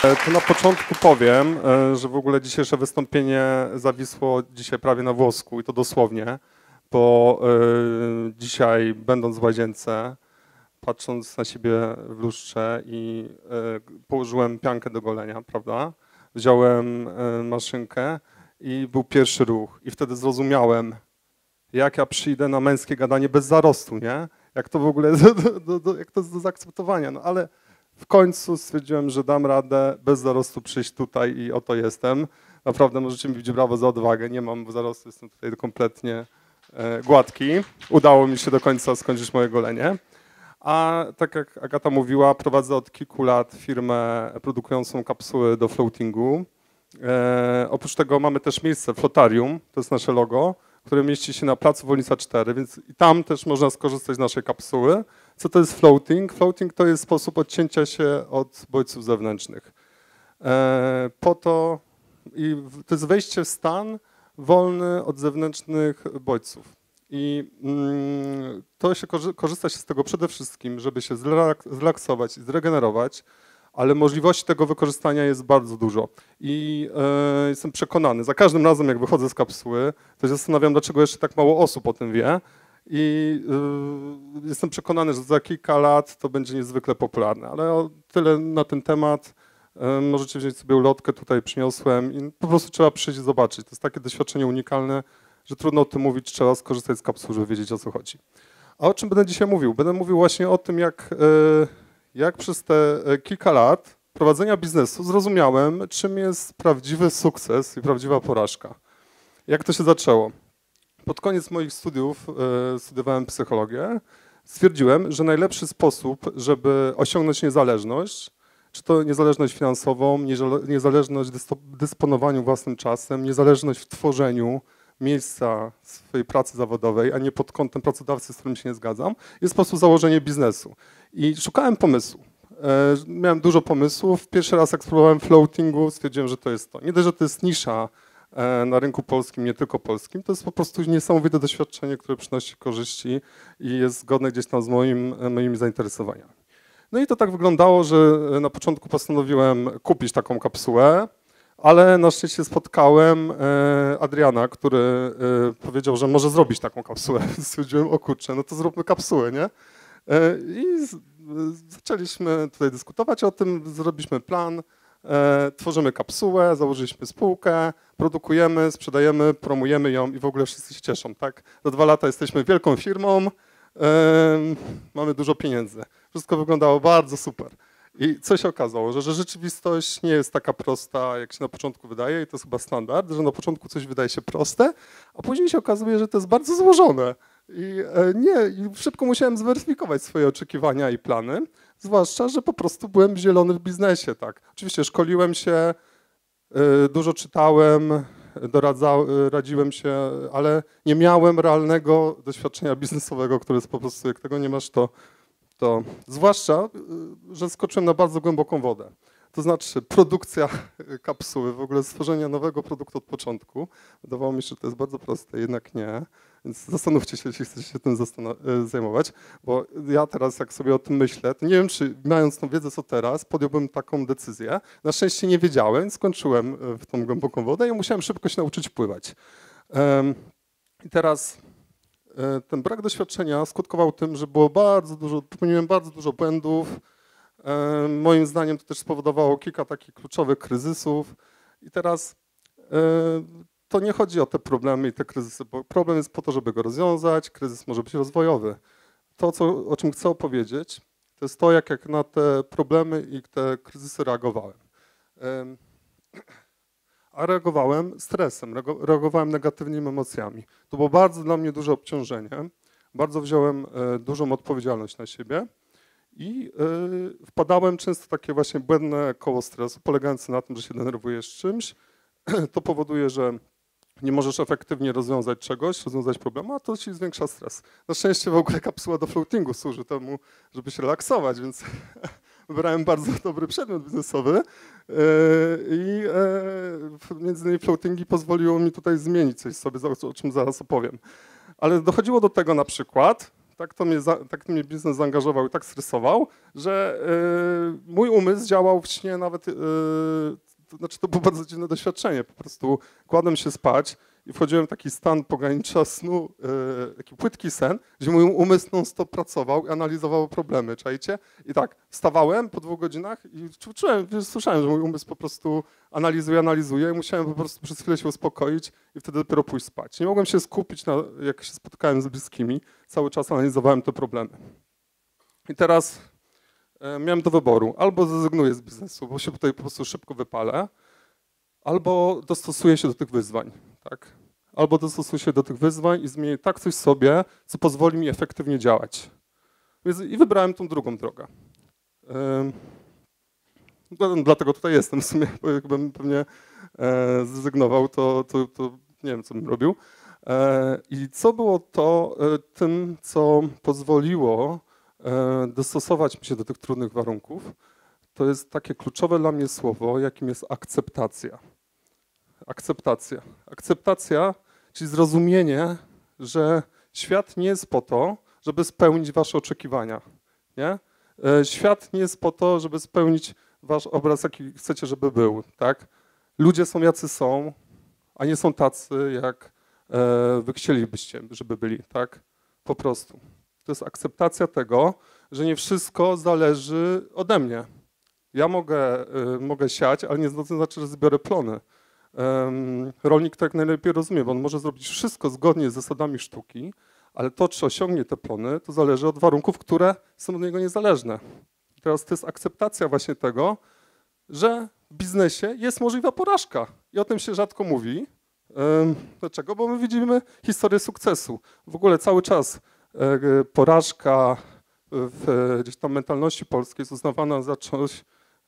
To na początku powiem, że w ogóle dzisiejsze wystąpienie zawisło dzisiaj prawie na włosku i to dosłownie, bo dzisiaj będąc w łazience, patrząc na siebie w lustrze i położyłem piankę do golenia, prawda? Wziąłem maszynkę i był pierwszy ruch i wtedy zrozumiałem, jak ja przyjdę na męskie gadanie bez zarostu, nie? Jak to w ogóle, jak to jest do zaakceptowania, no ale w końcu stwierdziłem, że dam radę bez zarostu przyjść tutaj i oto jestem. Naprawdę możecie mi bić brawo za odwagę, nie mam zarostu, jestem tutaj kompletnie gładki. Udało mi się do końca skończyć moje golenie. A tak jak Agata mówiła, prowadzę od kilku lat firmę produkującą kapsuły do floatingu. Oprócz tego mamy też miejsce, Flotarium, to jest nasze logo, które mieści się na placu Wolnica 4, więc i tam też można skorzystać z naszej kapsuły. Co to jest floating? Floating to jest sposób odcięcia się od bodźców zewnętrznych. Po to, to jest wejście w stan wolny od zewnętrznych bodźców. I to się korzysta się z tego przede wszystkim, żeby się zrelaksować i zregenerować, ale możliwości tego wykorzystania jest bardzo dużo. I jestem przekonany, za każdym razem jak wychodzę z kapsuły, to się zastanawiam, dlaczego jeszcze tak mało osób o tym wie. I jestem przekonany, że za kilka lat to będzie niezwykle popularne, ale o tyle na ten temat. Możecie wziąć sobie ulotkę, tutaj przyniosłem i po prostu trzeba przyjść i zobaczyć. To jest takie doświadczenie unikalne, że trudno o tym mówić, trzeba skorzystać z kapsuł, żeby wiedzieć, o co chodzi. A o czym będę dzisiaj mówił? Będę mówił właśnie o tym, jak przez te kilka lat prowadzenia biznesu zrozumiałem, czym jest prawdziwy sukces i prawdziwa porażka. Jak to się zaczęło? Pod koniec moich studiów, studiowałem psychologię, stwierdziłem, że najlepszy sposób, żeby osiągnąć niezależność, czy to niezależność finansową, niezależność w dysponowaniu własnym czasem, niezależność w tworzeniu miejsca swojej pracy zawodowej, a nie pod kątem pracodawcy, z którym się nie zgadzam, jest po prostu założenie biznesu. I szukałem pomysłu. Miałem dużo pomysłów. Pierwszy raz jak spróbowałem floatingu, stwierdziłem, że to jest to. Nie dość, że to jest nisza na rynku polskim, nie tylko polskim, to jest po prostu niesamowite doświadczenie, które przynosi korzyści i jest zgodne gdzieś tam z moimi zainteresowaniami. No i to tak wyglądało, że na początku postanowiłem kupić taką kapsułę, ale na szczęście spotkałem Adriana, który powiedział, że może zrobić taką kapsułę. Stwierdziłem, o kurczę, no to zróbmy kapsułę, nie? I zaczęliśmy tutaj dyskutować o tym, zrobiliśmy plan, tworzymy kapsułę, założyliśmy spółkę, produkujemy, sprzedajemy, promujemy ją i w ogóle wszyscy się cieszą, tak? Za 2 lata jesteśmy wielką firmą, mamy dużo pieniędzy. Wszystko wyglądało bardzo super. I co się okazało, że rzeczywistość nie jest taka prosta, jak się na początku wydaje i to jest chyba standard, że na początku coś wydaje się proste, a później się okazuje, że to jest bardzo złożone. I szybko musiałem zweryfikować swoje oczekiwania i plany, zwłaszcza, że po prostu byłem zielony w biznesie, tak. Oczywiście szkoliłem się, dużo czytałem, radziłem się, ale nie miałem realnego doświadczenia biznesowego, które jest po prostu, jak tego nie masz, to zwłaszcza, że skoczyłem na bardzo głęboką wodę. To znaczy produkcja kapsuły, w ogóle stworzenie nowego produktu od początku. Wydawało mi się, że to jest bardzo proste, jednak nie. Więc zastanówcie się, jeśli chcecie się tym zajmować, bo ja teraz jak sobie o tym myślę, to nie wiem, czy mając tą wiedzę co teraz, podjąłbym taką decyzję. Na szczęście nie wiedziałem, skończyłem w tą głęboką wodę i musiałem szybko się nauczyć pływać. I teraz ten brak doświadczenia skutkował tym, że popełniłem bardzo dużo błędów. Moim zdaniem to też spowodowało kilka takich kluczowych kryzysów. I teraz to nie chodzi o te problemy i te kryzysy, bo problem jest po to, żeby go rozwiązać, kryzys może być rozwojowy. To, o czym chcę opowiedzieć, to jest to, jak na te problemy i te kryzysy reagowałem. A reagowałem stresem, reagowałem negatywnymi emocjami. To było bardzo dla mnie duże obciążenie, bardzo wziąłem dużą odpowiedzialność na siebie i wpadałem często w takie właśnie błędne koło stresu, polegające na tym, że się denerwujesz czymś. To powoduje, że nie możesz efektywnie rozwiązać czegoś, rozwiązać problemu, a to ci zwiększa stres. Na szczęście w ogóle kapsuła do floatingu służy temu, żeby się relaksować, więc wybrałem bardzo dobry przedmiot biznesowy i między innymi floatingi pozwoliło mi tutaj zmienić coś sobie, o czym zaraz opowiem. Ale dochodziło do tego na przykład, Tak mnie biznes zaangażował i tak stresował, że mój umysł działał w śnie nawet, to było bardzo dziwne doświadczenie. Po prostu kładłem się spać i wchodziłem w taki stan pogranicza snu, taki płytki sen, gdzie mój umysł non-stop pracował i analizował problemy, czajcie? I tak, wstawałem po 2 godzinach i słyszałem, że mój umysł po prostu analizuje i musiałem po prostu przez chwilę się uspokoić i wtedy dopiero pójść spać. Nie mogłem się skupić, jak się spotykałem z bliskimi, cały czas analizowałem te problemy. I teraz miałem do wyboru, albo zrezygnuję z biznesu, bo się tutaj po prostu szybko wypalę, albo dostosuję się do tych wyzwań, tak? Albo dostosuję się do tych wyzwań i zmienię tak coś sobie, co pozwoli mi efektywnie działać. I wybrałem tą drugą drogę. Dlatego tutaj jestem w sumie, bo jakbym pewnie zrezygnował, to nie wiem, co bym robił. I co było tym, co pozwoliło dostosować mi się do tych trudnych warunków, to jest takie kluczowe dla mnie słowo, jakim jest akceptacja. Akceptacja. Akceptacja, czyli zrozumienie, że świat nie jest po to, żeby spełnić wasze oczekiwania. Nie? Świat nie jest po to, żeby spełnić wasz obraz, jaki chcecie, żeby był. Tak? Ludzie są jacy są, a nie są tacy, jak wy chcielibyście, żeby byli. Tak? Po prostu. To jest akceptacja tego, że nie wszystko zależy ode mnie. Ja mogę siać, ale nie znaczy, że zbiorę plony. Rolnik to jak najlepiej rozumie, bo on może zrobić wszystko zgodnie z zasadami sztuki, ale to, czy osiągnie te plony, to zależy od warunków, które są od niego niezależne. Teraz to jest akceptacja właśnie tego, że w biznesie jest możliwa porażka i o tym się rzadko mówi. Dlaczego? Bo my widzimy historię sukcesu. W ogóle cały czas porażka w gdzieś tam mentalności polskiej jest uznawana za coś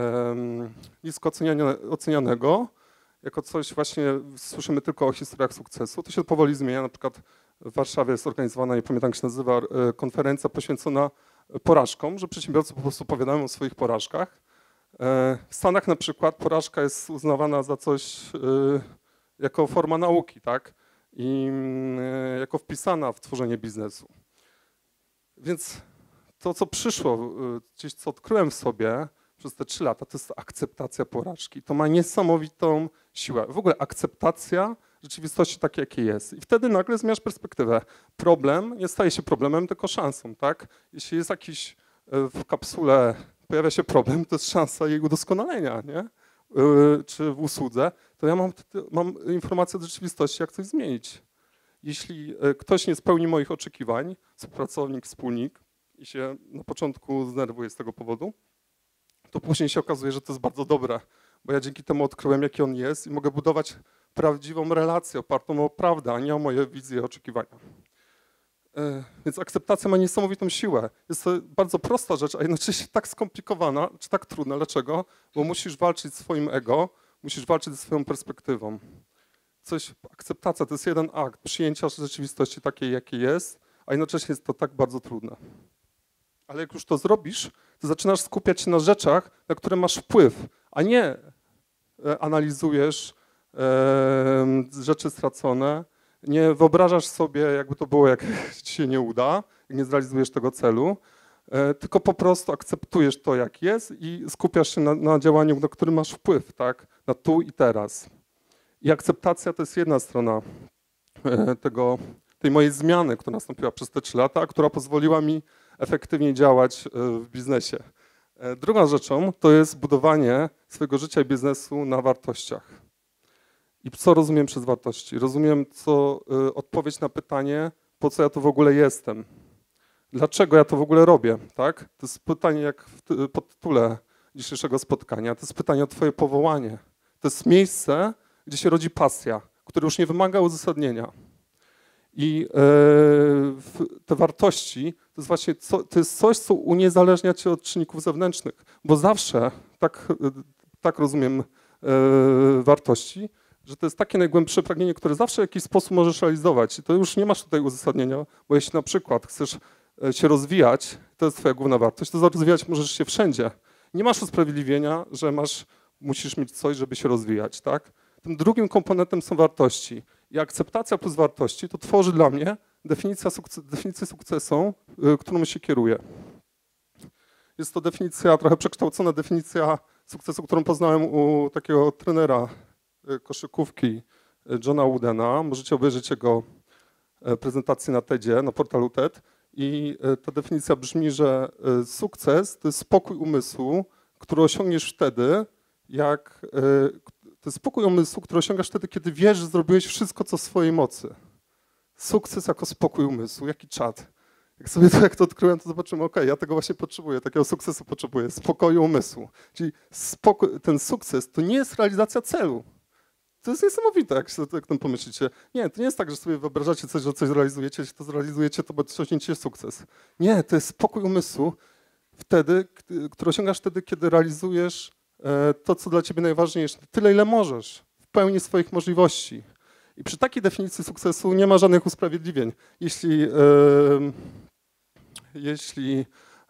nisko ocenianego, jako coś właśnie, słyszymy tylko o historiach sukcesu. To się powoli zmienia, na przykład w Warszawie jest organizowana, nie pamiętam jak się nazywa, konferencja poświęcona porażkom, że przedsiębiorcy po prostu opowiadają o swoich porażkach. W Stanach na przykład porażka jest uznawana za coś jako forma nauki, tak? I jako wpisana w tworzenie biznesu. Więc to, co przyszło, gdzieś co odkryłem w sobie przez te 3 lata, to jest akceptacja porażki. To ma niesamowitą siłę. W ogóle akceptacja rzeczywistości takiej, jakiej jest. I wtedy nagle zmieniasz perspektywę. Problem nie staje się problemem, tylko szansą, tak? Jeśli jest jakiś w kapsule, pojawia się problem, to jest szansa jej udoskonalenia, nie? Czy w usłudze, to ja mam informację od rzeczywistości, jak coś zmienić. Jeśli ktoś nie spełni moich oczekiwań, współpracownik, wspólnik, i się na początku zdenerwuje z tego powodu, to później się okazuje, że to jest bardzo dobre, bo ja dzięki temu odkryłem, jaki on jest i mogę budować prawdziwą relację opartą o prawdę, a nie o moje wizje i oczekiwania. Więc akceptacja ma niesamowitą siłę. Jest to bardzo prosta rzecz, a jednocześnie tak skomplikowana, czy tak trudna. Dlaczego? Bo musisz walczyć z swoim ego, musisz walczyć ze swoją perspektywą. Akceptacja to jest jeden akt przyjęcia rzeczywistości takiej, jakiej jest, a jednocześnie jest to tak bardzo trudne. Ale jak już to zrobisz, to zaczynasz skupiać się na rzeczach, na które masz wpływ, a nie analizujesz rzeczy stracone, nie wyobrażasz sobie, jakby to było, jak ci się nie uda, jak nie zrealizujesz tego celu, tylko po prostu akceptujesz to, jak jest i skupiasz się na działaniu, na którym masz wpływ, tak? Na tu i teraz. I akceptacja to jest jedna strona tej mojej zmiany, która nastąpiła przez te 3 lata, która pozwoliła mi efektywnie działać w biznesie. Drugą rzeczą to jest budowanie swojego życia i biznesu na wartościach. I co rozumiem przez wartości? Rozumiem odpowiedź na pytanie, po co ja tu w ogóle jestem? Dlaczego ja to w ogóle robię? Tak? To jest pytanie jak w podtytule dzisiejszego spotkania. To jest pytanie o twoje powołanie. To jest miejsce, gdzie się rodzi pasja, które już nie wymaga uzasadnienia. I te wartości to jest właśnie to jest coś, co uniezależnia cię od czynników zewnętrznych, bo zawsze, tak rozumiem wartości, że to jest takie najgłębsze pragnienie, które zawsze w jakiś sposób możesz realizować. I to już nie masz tutaj uzasadnienia, bo jeśli na przykład chcesz się rozwijać, to jest twoja główna wartość, to rozwijać możesz się wszędzie. Nie masz usprawiedliwienia, że musisz mieć coś, żeby się rozwijać, tak? Tym drugim komponentem są wartości. I akceptacja plus wartości to tworzy dla mnie definicję sukcesu, którą się kieruję. Jest to definicja, trochę przekształcona definicja sukcesu, którą poznałem u takiego trenera koszykówki Johna Woodena. Możecie obejrzeć jego prezentację na TEDzie, na portalu TED. I ta definicja brzmi, że sukces to jest spokój umysłu, który osiągniesz wtedy, to jest spokój umysłu, który osiągasz wtedy, kiedy wiesz, że zrobiłeś wszystko, co w swojej mocy. Sukces jako spokój umysłu. Jaki czad. Jak to odkryłem, to zobaczymy, ja tego właśnie potrzebuję, takiego sukcesu potrzebuję, spokoju umysłu. Czyli ten sukces to nie jest realizacja celu. To jest niesamowite, jak tym pomyślicie. Nie, to nie jest tak, że sobie wyobrażacie coś, że coś zrealizujecie, jeśli to zrealizujecie, to osiągniecie sukces. Nie, to jest spokój umysłu, który osiągasz wtedy, kiedy realizujesz to, co dla ciebie najważniejsze, tyle, ile możesz, w pełni swoich możliwości. I przy takiej definicji sukcesu nie ma żadnych usprawiedliwień. Jeśli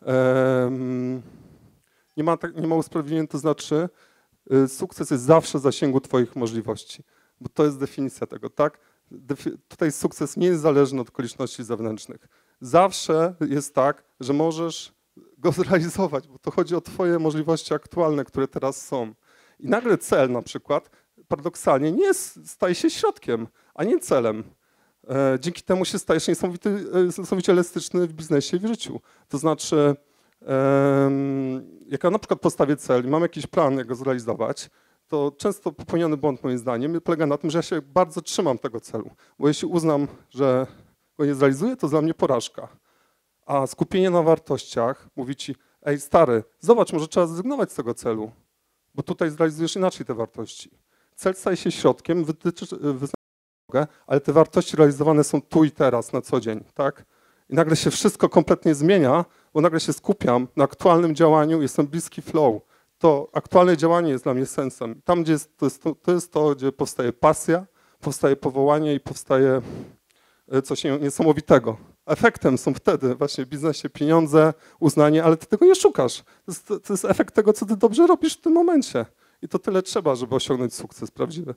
nie ma usprawiedliwień, to znaczy sukces jest zawsze w zasięgu twoich możliwości, bo to jest definicja tego, tak? Tutaj sukces nie jest zależny od okoliczności zewnętrznych. Zawsze jest tak, że możesz go zrealizować, bo to chodzi o twoje możliwości aktualne, które teraz są. I nagle cel na przykład paradoksalnie staje się środkiem, a nie celem. Dzięki temu się stajesz niesamowicie elastyczny w biznesie i w życiu. To znaczy, jak ja na przykład postawię cel i mam jakiś plan, jak go zrealizować, to często popełniony błąd moim zdaniem polega na tym, że ja się bardzo trzymam tego celu. Bo jeśli uznam, że go nie zrealizuję, to dla mnie porażka. A skupienie na wartościach mówi ci, ej stary, zobacz, może trzeba zrezygnować z tego celu, bo tutaj zrealizujesz inaczej te wartości. Cel staje się środkiem, ale te wartości realizowane są tu i teraz, na co dzień, tak? I nagle się wszystko kompletnie zmienia, bo nagle się skupiam na aktualnym działaniu, jestem bliski flow. To aktualne działanie jest dla mnie sensem. Tam, gdzie to jest to, gdzie powstaje pasja, powstaje powołanie i powstaje coś niesamowitego. Efektem są wtedy właśnie w biznesie pieniądze, uznanie, ale ty tego nie szukasz. To jest efekt tego, co ty dobrze robisz w tym momencie. I to tyle trzeba, żeby osiągnąć sukces prawdziwy.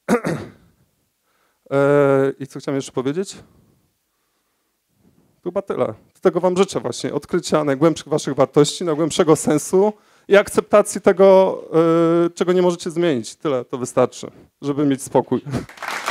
I co chciałem jeszcze powiedzieć? Chyba tyle. Tego wam życzę właśnie. Odkrycia najgłębszych waszych wartości, najgłębszego sensu i akceptacji tego, czego nie możecie zmienić. Tyle to wystarczy, żeby mieć spokój.